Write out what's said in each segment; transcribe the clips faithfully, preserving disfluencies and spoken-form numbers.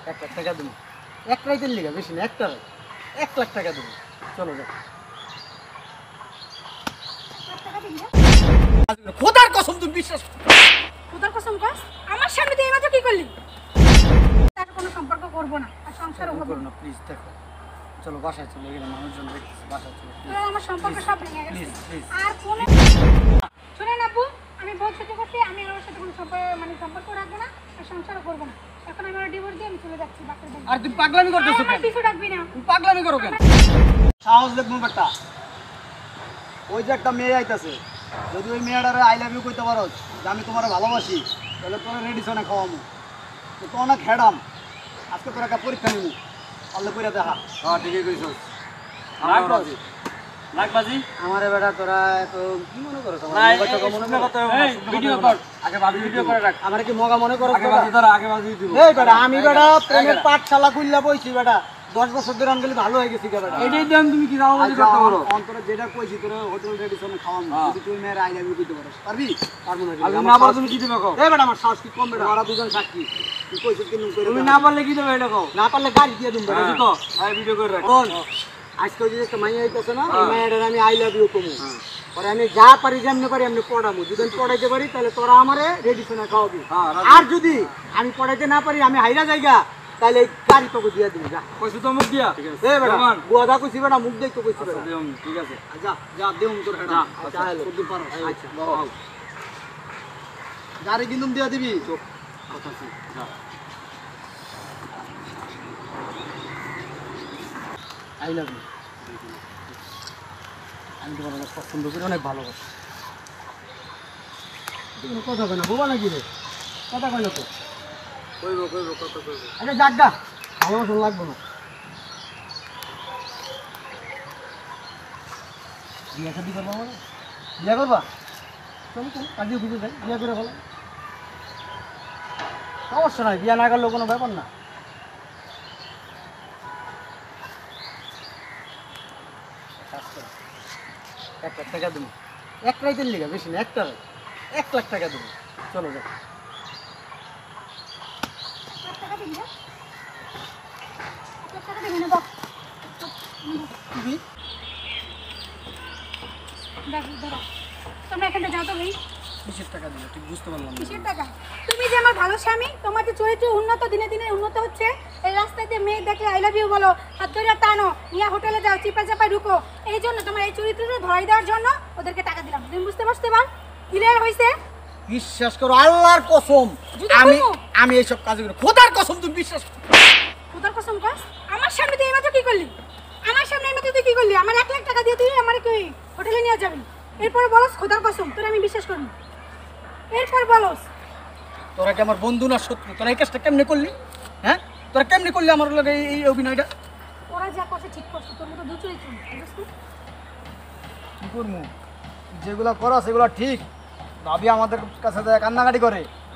এক লাখ টাকা দেবো। এক রাইতের লিগা বেশি না, একটা রাত এক লাখ টাকা দেবো। চলো যাও। খোদার কসম তুমি বিশ্বাস খোদার কসম কস আমার সামনে তুই এইমাত্র কি করলি? তার কোনো সম্পর্ক করব না আর সংসারও হবে না। প্লিজ দেখো, চলো বাসায় চলো, এখানে মানুষজন দেখতেছে, বাসায় চলো। তোর আমার সম্পর্ক সব ভেঙে গেছে। প্লিজ প্লিজ আর কোন শুনেন আব্বু, আমি বহুত সত্যি করছি, আমি ওর সাথে কোনো সম্পর্ক মানে সম্পর্ক রাখবো না আর সংসারও করবো না। এখন আমি ওর ডিভোর্স দিয়ে আমি চলে যাচ্ছি বাপের বাড়ি। আর তুমি পাগলামি করতেছো কেন? কিছু ডাকবি না, তুমি পাগলামি করো কেন? সাহস দেখবো বেটা, ওই যে একটা মেয়ে আইতাছে, যদি ওই মেয়েটারে আই লাভ ইউ কইতে পারো যে আমি তোমার ভালোবাসি, তাহলে তোরা রেডিশনে খাওয়ামু। তো তো অনেক হেডাম, আজকে তোর একটা পরীক্ষা নিবো, পারলে কইরা দেখা। হ্যাঁ ঠিকই কইছস। লাগবাজি লাগবাজি আমারে বেটা, তোরা তো কি মনে করছ? আমার মগা টাকা মনে করছ? ভিডিও কর, আগে বাজি ভিডিও করে রাখ। আমারে কি মগা মনে করছ? আগে বাজি ধর, আগে বাজি দিব। এই বেটা, আমি বেটা প্রেমের পাঠশালা খুললা বইছি বেটা, দশ বছর ধরে আমি ভালো হয়ে গেছি বেটা। এটাই দেন তুমি কি জানো বাজি করতে পারো? অন্তরে যেটা কইছি তোরা হোটেল রেডিশনে খাওয়াম, যদি তুই মেয়ের আই লাভ ইউ কইতে পারছ পারবি? পারবো না। আমি না পারলে তুমি কি দিবে কও? এই বেটা আমার সাহস কি কম বেটা, আমরা দুজন সাক্ষী। তুই কইছিস কি নুন করে? তুমি না পারলে কি দিবে এটা কও? না পারলে গাড়ি দিয়ে দিম বেটা। কও আই ভিডিও করে রাখ। কোন আজকে ওই যে একটা মাইয়া আইতাছে না, এই মাইয়াটার আমি আই লাভ ইউ কমু, পরে আমি যা পারি যেমনি পারি আমি পড়াবো। যদি পড়াইতে পারি তাহলে তোরা আমারে রেডিশনে খাওয়াবি, আর যদি আমি পড়াইতে না পারি আমি হাইরা যাইগা তাহলে গাড়ি তোকে দিয়ে দিবি। যা কইছি তো মুখ দিয়া। এই বেটা বুয়াদা কইছি বেটা, মুখ দেই তো কইছি বেটা। ঠিক আছে যা যা দেউম তোর হেডা। আচ্ছা হলো কত পারো। আচ্ছা বাবা গাড়ি কিন্তু দিয়া দিবি। চুপ কথা আছে। যা আই লাভ ইউ। আমি তোমার অনেক পছন্দ করি, অনেক ভালোবাসি। তুমি কথা কয় না, বোবা নাকি রে? কথা কয় না তো? কইব কইব কত কইব। আরে যাক গা, ভালোবাসা লাগবে না। বিয়া শাদি করবা মানে? বিয়া করবা? চলো চলো কাজে খুঁজে যাই, বিয়া করে ফেলো। সমস্যা নাই, বিয়া না করলেও কোনো ব্যাপার না। এক লাখ টাকা দেবো। এক রাইতের লিগা বেশি না, একটা রাত এক লাখ টাকা দেবো। চলো যাও। তোমরা এখানে যাও তো ভাই। কিসের টাকা দিলে ঠিক বুঝতে পারলাম না। কিসের টাকা? তুমি যে আমার ভালো স্বামী, তোমার যে চরিত্র উন্নত দিনে দিনে উন্নত হচ্ছে, এই রাস্তাতে মেয়ে দেখে আই লাভ ইউ বলো, হাত ধরে টানো, নিয়ে হোটেলে যাও, চিপা চাপায় ঢুকো, এই জন্য তোমার এই চরিত্রটা ধরাই দেওয়ার জন্য ওদেরকে টাকা দিলাম। তুমি বুঝতে পারছো এবার? ক্লিয়ার হয়েছে? বিশ্বাস করো আল্লাহর কসম, আমি আমি এইসব কাজ করি। খোদার কসম তুমি বিশ্বাস করো। খোদার কসম কাজ আমার সামনে তুই এইমাত্র কি করলি? আমার সামনে এইমাত্র তুই কি করলি? আমার এক লাখ টাকা দিয়ে তুই আমার কি হোটেলে নিয়ে যাবি? এরপর বলস খোদার কসম তোর আমি বিশ্বাস করব। এরপর বলস তোরা কি আমার বন্ধু না শত্রু? তোরা এই কাজটা কেমনে করলি? হ্যাঁ তোরা কেমনে করলি আমার লগে এই অভিনয়টা? ওরা যা করছে ঠিক করছে, তোর মতো দু চরিত্র বুঝছিস? কি করবো? যেগুলা করা সেগুলা ঠিক, ভাবি আমাদের কাছে যায় কান্নাকাটি করে।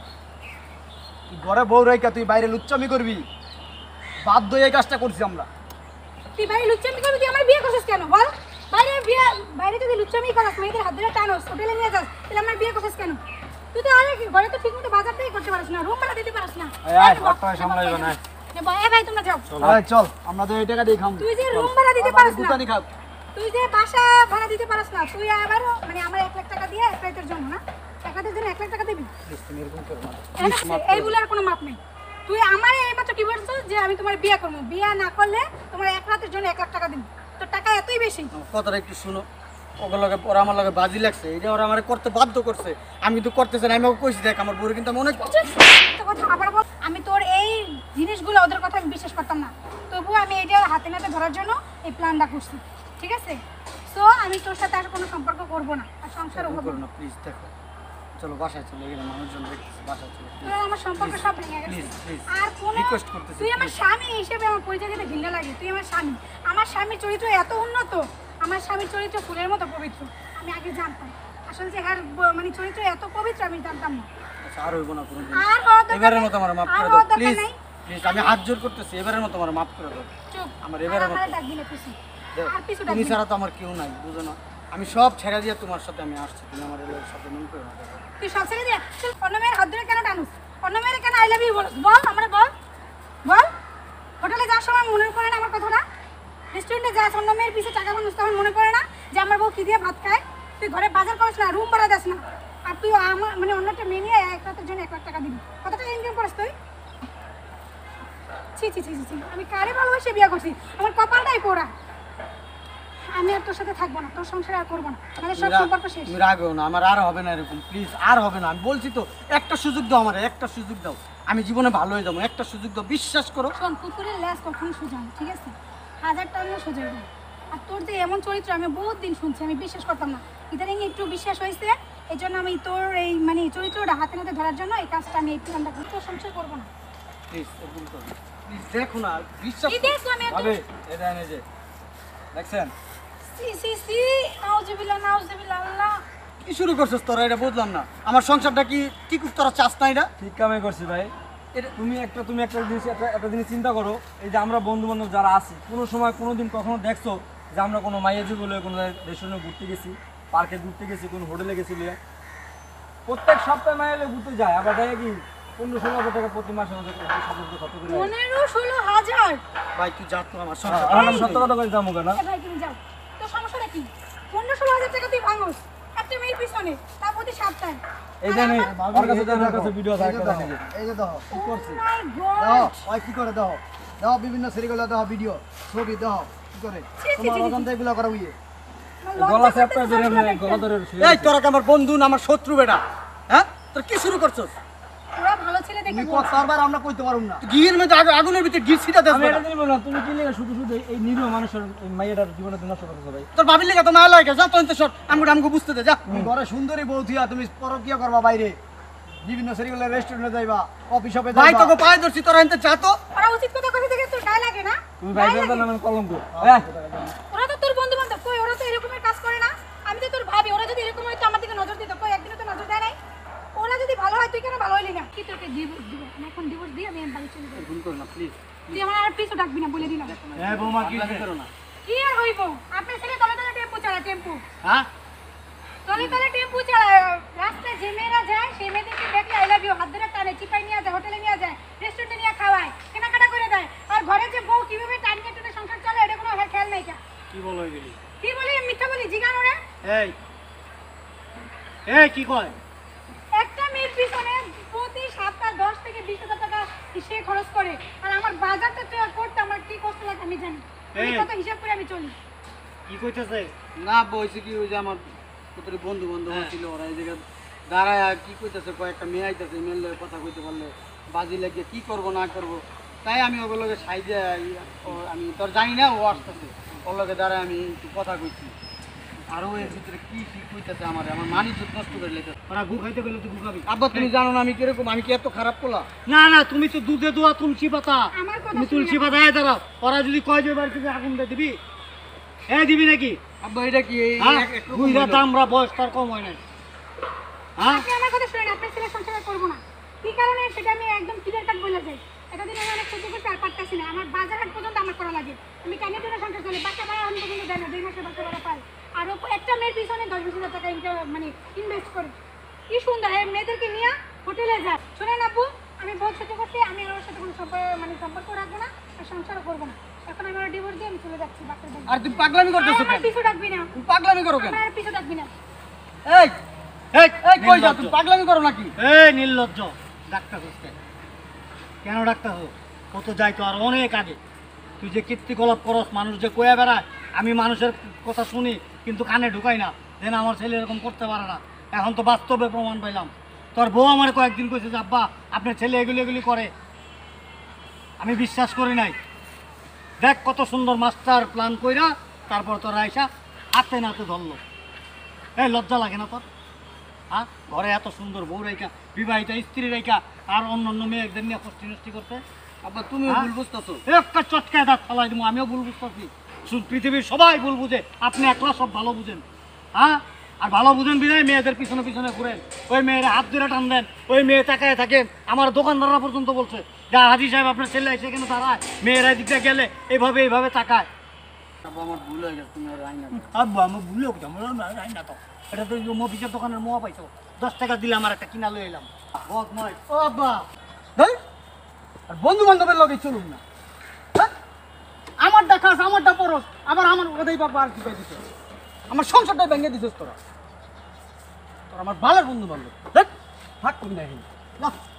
তুই ঘরে বউ রেখা তুই বাইরে লুচ্চামি করবি, বাধ্য এই কাজটা করছি আমরা। তুই বাইরে লুচ্চামি করবি? তুই আমার বিয়ে করছিস কেন বল? বাইরে বিয়ে বাইরে যদি লুচ্চামি করাস, মেয়েদের হাত ধরে টানোস, হোটেলে নিয়ে যাস, তাহলে আমার বিয়ে করছিস কেন? তুই তো আরে ঘরে তো ঠিকমতো বাজারটাই করতে পারিস না, রুম ভাড়া দিতে পারিস না। এই আয় ঘরটা সামলাইবে না। এ ভাই তোমরা যাও। এই চল আমরা তো এই টাকা দিয়ে খাম। তুই যে রুম ভাড়া দিতে পারিস না, দোকানে খাব। তুই যে বাসা ভাড়া দিতে পারিস না, তুই আবার মানে আমার এক লাখ টাকা দিয়ে এক রাতের জন্য না, এক রাতের জন্য এক লাখ টাকা দিবি? তুমি এরকম করো না। এইগুলো আর কোনো মাপ নেই। তুই আমার এইমাত্র কি বলছিস যে আমি তোমার বিয়ে করবো, বিয়ে না করলে তোমার এক রাতের জন্য এক লাখ টাকা দিবি? তোর টাকা এতই বেশি? কথাটা একটু শুনো। ওগুলো লগে ওরা আমার লগে বাজি লাগছে, এটা ওরা আমার করতে বাধ্য করছে। আমি কিন্তু করতেছি না, আমি ওকে কইছি দেখ আমার বউরে কিন্তু আমি অনেক কথা আবার বল। আমি তোর এই জিনিসগুলো ওদের কথা আমি বিশ্বাস করতাম না, তবুও আমি এটা হাতে নাতে ধরার জন্য এই প্ল্যানটা করছি, ঠিক আছে? সো আমি তোর সাথে আর কোনো সম্পর্ক করবো না আর সংসারও করবো না। প্লিজ দেখো, চলো বাসায় চলো, এখানে মানুষজন দেখতেছে, বাসায় চলো। তোর আমার সম্পর্ক সব ভেঙে গেছে। আর কোন রিকোয়েস্ট করতেছি, তুই আমার স্বামী হিসেবে আমার পরিচয় দিতে ঘৃণা লাগে। তুই আমার স্বামী, আমার স্বামীর চরিত্র এত উন্নত, আমার স্বামীর চরিত্র ফুলের মতো পবিত্র। আমি আগে জানতাম, আসলে যে আর মানে চরিত্র এত পবিত্র আমি জানতাম না। আচ্ছা আর হইব না কোনোদিন। আর হওয়ার দরকার এবারের নেই। মতো আমার মাফ আর করে দাও হওয়ার দরকার প্লিজ। নেই। প্লিজ আমি হাত জোর করতেছি, এবারের মতো আমার মাফ করে দাও। চুপ, আমার এবারের মতো। আমারে ডাক দিলে খুশি। আর কিছু ডাক তুমি দিলে। ছাড়া তো আমার কেউ নাই, বুঝো না? আমি সব ছেড়ে দিয়ে তোমার সাথে আমি আসছি, তুমি আমার এলাকার সাথে মন করে না। তুই সব ছেড়ে দিয়ে তুই অন্য মেয়ের হাত ধরে কেন টানুস? অন্য মেয়ের কেন আই লাভ ইউ বলস? বল আমারে বল, বল। হোটেলে যাওয়ার সময় মনে পড়ে না আমার কথাটা? রেস্টুরেন্টে যাস অন্য মেয়ের পিছে টাকা মানুষ তখন মনে পড়ে না যে আমার বউ কি দিয়ে ভাত খায়? তুই ঘরে বাজার করিস না, রুম ভাড়া দিস না, আর তুই আমার মানে অন্য একটা মেয়ে নিয়ে এক রাতের জন্য এক লাখ টাকা দিবি। কত টাকা ইনকাম করিস তুই? ছি ছি ছি ছি ছি, আমি কারে ভালোবাসে বিয়ে করছি, আমার কপালটাই পোড়া। আমি আর তোর সাথে থাকবো না, তোর সংসার আর করবো না, আমাদের সব সম্পর্ক শেষ। তুমি রাগো না, আমার আর হবে না এরকম, প্লিজ আর হবে না। আমি বলছি তো, একটা সুযোগ দাও আমার, একটা সুযোগ দাও, আমি জীবনে ভালো হয়ে যাবো, একটা সুযোগ দাও, বিশ্বাস করো। শোন, কুকুরের ল্যাস কখনো সোজা না, ঠিক আছে? হাজার টানলেও সোজা হবে। আর তোর যে এমন চরিত্র আমি বহুত দিন শুনছি, আমি বিশ্বাস করতাম না, ইদানিং একটু বিশ্বাস হয়েছে। এই জন্য আমি তোর এই মানে চরিত্রটা হাতে নাতে ধরার জন্য এই কাজটা আমি এই প্ল্যানটা করি। তোর সংসার করবো না, প্লিজ এরকম করো, প্লিজ দেখো না, বিশ্বাস কি দেখো আমি একদম- ভাবে এটা এনে যে দেখছেন সি সি সি, নাউজুবিল্লাহ নাউজুবিল্লাহ, আল্লাহ। কি শুরু করছিস তোরা? এটা বুঝলাম না, আমার সংসারটা কি ঠিক তোরা চাস না? এটা ঠিক কামে করছি ভাই। এটা তুমি একটা তুমি একটা জিনিস একটা একটা জিনিস চিন্তা করো, এই যে আমরা বন্ধু বান্ধব যারা আছি, কোনো সময় কোনো দিন কখনো দেখছো যে আমরা কোনো মাইয়াজি বলে কোনো রেস্টুরেন্টে ঘুরতে গেছি, পার্কে ঘুরতে গেছি, কোনো হোটেলে গেছি? প্রত্যেক সপ্তাহে মাইলে ঘুরতে যায়, আবার দেখে কি পনেরো ষোলো হাজার টাকা প্রতি মাসে আমাদের সতর্ক খরচ করে। পনেরো ষোলো হাজার? ভাই তুই যা তো আমার সংসার। আমার সত্য কথা করে যাবো কেন? এ ভাই তুমি যাও, তোর সমস্যাটা কি? পনেরো ষোলো হাজার টাকা তুই ভাঙোস একটা মেয়ের পিছনে, তার প্রতি সাবধান। এই যে আমি ওর কাছে আমার কাছে ভিডিও এই যে থাকে দেখো, এই যে দেখো কি করছে, মাই দাও গড, ওই কি করে, দাও দাও বিভিন্ন সিরিগুলো, দাও ভিডিও ছবি, দাও কি করে ছি, ছি, তোমার ছি, ছি। ওখান থেকে এগুলো করা উইয়ে। গলা চ্যাপটা ধরে গলা ধরে এই তোরা কি আমার বন্ধু না আমার শত্রু বেটা? হ্যাঁ তোর কি শুরু করছস? ওরা ভালো ছেলে দেখে তুমি বল। কতবার আমরা কইতে পারুম না, ঘিয়ের মধ্যে আগুন- আগুনের ভিতরে ঘি ছিটা দেস আমি বেটা। এটা দিই বললাম, তুমি কি লেগে শুধু শুধু এই নিরীহ মানুষের এই মাইয়াটার জীবনে নষ্ট করতেছো ভাই? তোর ভাবির লেগে তো মায়া লাগে, যা তো সব আমাকে আমাকে বুঝতে দে, যা। তুমি ঘরে সুন্দরী বউ থিয়া তুমি পরকিয়া করবা বাইরে, বিভিন্ন সিরিগুলো রেস্টুরেন্টে যাইবা, কফি শপে যাইবা। ভাই তোকে পায়ে ধরছি, তোরা এনতে চা তো। ওরা উচিত কথা কথা থেকে তোর গায়ে লাগে না? তুমি গায়ে ভাই লাগে? নামে কলঙ্ক। হ্যাঁ ওরা তো তোর বন্ধু বান্ধব, কই ওরা তো এরকমের কাজ করে না। আমি তো তোর ভাবি, ওরা যদি এরকম হয়তো আমার দিকে নজর দিত, কই একদিনও তো নজর দেয় নাই। ওরা যদি ভালো হয় তুই কেন ভালো হইলি না? কি তোকে ডিভোর্স দিব? আমি এখন ডিভোর্স দিয়ে আমি বাড়ি চলে যাবো। ভুল করো না প্লিজ। তুই আমার আর পিছু ডাকবি না বলে দিলাম। হ্যাঁ বৌমা কি করো না। কি আর হইব? আপনার ছেলে তলে তলে টেম্পু চালায়, টেম্পু হ্যাঁ তলে তলে টেম্পু চালায়। রাস্তায় যে মেয়েরা যায় সেই মেয়েদেরকে দেখলে আই লাভ ইউ হাত ধরে টানে, চিপাই নিয়ে যায়, হোটেলে নিয়ে যায়, রেস্টুরেন্টে নিয়ে খাওয়ায়, কেনাকাটা করে দেয়। আর ঘরে যে বউ কিভাবে টানিয়ে টুনে সংসার চলে এটা কোনো আর খেয়াল নাই। কা কি বলো এগুলি? কি বলি মিথ্যা বলি? জিগান ওরে। এই এই কি কয়? একটা মেয়ের পিছনে প্রতি সপ্তাহ দশ থেকে বিশ হাজার টাকা সে খরচ করে, আর আমার বাজারটা তো করতে আমার কি কষ্ট লাগে আমি জানি। আমি এই। কত হিসাব করে আমি চলি। কি কইতেছে? না বইছে কি ওই যে আমার কত বন্ধু বান্ধব ছিল, ওরা এই জায়গায় দাঁড়ায় কি কইতেছে, কয়েকটা মেয়ে আইতেছে, মেয়ের লগে কথা কইতে পারলে বাজি লাগিয়ে কি করব না করব, তাই আমি ওগুলোকে সাইজে আমি তোর জানি না ও আসতেছে, ওর লগে দাঁড়ায় আমি একটু কথা কইছি। আরো এর ভিতরে কি কি কইতেছে আমার আমার মানি চোখ নষ্ট করে লেগে। ওরা গু খাইতে গেলে তো গু খাবি। আব্বা তুমি জানো না আমি কিরকম, আমি কি এত খারাপ পোলা? না না তুমি তো দুধে দোয়া তুলসী পাতা, আমার কথা তুমি শুনে তুলসী পাতা এ দাঁড়াও। ওরা যদি কয় যে বাড়ি থেকে আগুন দিয়ে দিবি, হ্যাঁ দিবি নাকি? আব্বা এটা কি দুই রাত আমরা বয়স তার কম হয় নাই? হ্যাঁ আপনি আমার কথা শুনেন, আপনার ছেলে সংসার করবো না। কি কারণে সেটা আমি একদম ক্লিয়ার কাট বলে যাই। এতদিন আমি অনেক সহ্য করতে আর পারতাছি না। আমার বাজার হাট পর্যন্ত আমার করা লাগে। আমি কেন জন্য সংসার চলে, বাচ্চা ভাড়া আমি পর্যন্ত দেয় না, দুই মাসের বাচ্চা ভাড়া পাই। আর ও একটা মেয়ের পিছনে দশ বিশ হাজার টাকা ইনকাম মানে ইনভেস্ট করে। কি সুন্দর এই মেয়েদেরকে নিয়ে হোটেলে যায়। শোনেন আপু, আমি বহুত সহ্য করছি, আমি আর ওর সাথে কোনো সম্পর্ক মানে সম্পর্ক রাখবো না আর সংসারও করবো না। এখন আমি ওর ডিভোর্স দিয়ে আমি চলে যাচ্ছি বাচ্চার বাড়ি। আর তুমি পাগলামি করতেছো আমার কেন? পিছু ডাকবি না, তুমি পাগলামি করো কেন? আমার আর পিছু ডাকবি না। এই এই এই কই যাও তুমি? পাগলামি করো নাকি? এই নির্লজ্জ, ডাক্তার হচ্ছে কেন? ডাক্তার হোক কত যাই তো আর অনেক আগে। তুই যে কীর্তিকলাপ করস, মানুষ যে কয়ে বেড়ায়, আমি মানুষের কথা শুনি কিন্তু কানে ঢুকাই না, যেন আমার ছেলে এরকম করতে পারে না। এখন তো বাস্তবে প্রমাণ পাইলাম। তোর বউ আমার কয়েকদিন কইছে যে আব্বা আপনার ছেলে এগুলি এগুলি করে, আমি বিশ্বাস করি নাই। দেখ কত সুন্দর মাস্টার প্ল্যান কইরা তারপর তোর আয়সা হাতে নাতে ধরলো। এই লজ্জা লাগে না তোর? হ্যাঁ, ঘরে এত সুন্দর বউ রেখা, বিবাহিত স্ত্রী রেখা, আর অন্য অন্য মেয়েদের নিয়ে কষ্টি নষ্টি করতে। আব্বা তুমিও হ্যাঁ? ভুল বুঝতেছো। একটা চটকায় দাঁত ফালাই দেবো, আমিও ভুল বুঝতেছি। শুন, পৃথিবীর সবাই ভুল বুঝে, আপনি একলা সব ভালো বুঝেন। হ্যাঁ, আর ভালো বুঝেন বিদায় মেয়েদের পিছনে পিছনে ঘুরেন, ওই মেয়েরা হাত ধরে টান দেন, ওই মেয়ে তাকায় থাকে। আমার দোকানদাররা পর্যন্ত বলছে যা হাজি সাহেব আপনার ছেলে এসে কেন দাঁড়ায়, মেয়েরা দিকটা গেলে এইভাবে এইভাবে তাকায়। আব্বা আমার ভুল হয়ে গেছে, তুমি আর রাই না। আব্বা আমি ভুলেও কোথাও রাই না তো, এটা তো মফিসের দোকানের মোয়া পাইছো, দশ টাকা দিলে আমার একটা কিনা লয়ে এলাম। বদমাই। ও আব্বা, হেই, আর বন্ধু বান্ধবের লগে চলুন না। খাস আমারটা পরস আবার আমার ওটাই বাবা আর কি পাই দিছ আমার সংসারটাই ভেঙে দিছিস তোরা তোরা আমার ভালো বন্ধু বান্ধব দেখ থাক তুমি না এখানে। না